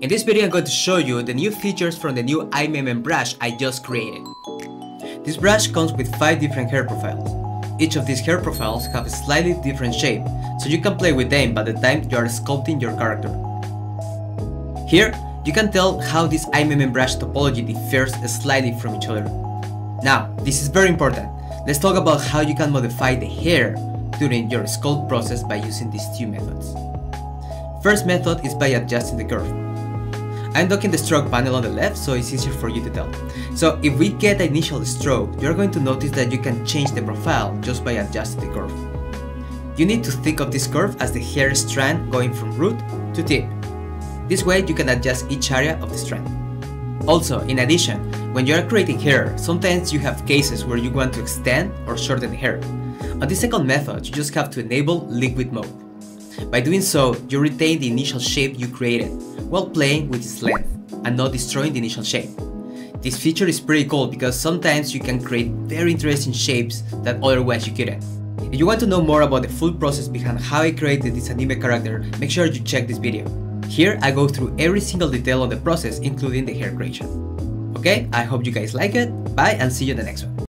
In this video I'm going to show you the new features from the new iMemen brush I just created. This brush comes with 5 different hair profiles. Each of these hair profiles have a slightly different shape, so you can play with them by the time you are sculpting your character. Here, you can tell how this iMemen brush topology differs slightly from each other. Now, this is very important. Let's talk about how you can modify the hair during your sculpt process by using these 2 methods. First method is by adjusting the curve. I'm docking the stroke panel on the left, so it's easier for you to tell. So if we get the initial stroke, you're going to notice that you can change the profile just by adjusting the curve. You need to think of this curve as the hair strand going from root to tip. This way you can adjust each area of the strand. Also, in addition, when you are creating hair, sometimes you have cases where you want to extend or shorten the hair. On the second method, you just have to enable liquid mode. By doing so, you retain the initial shape you created, while playing with its length, and not destroying the initial shape. This feature is pretty cool because sometimes you can create very interesting shapes that otherwise you couldn't. If you want to know more about the full process behind how I created this anime character, make sure you check this video. Here I go through every single detail on the process, including the hair creation. Okay, I hope you guys like it, bye and see you in the next one.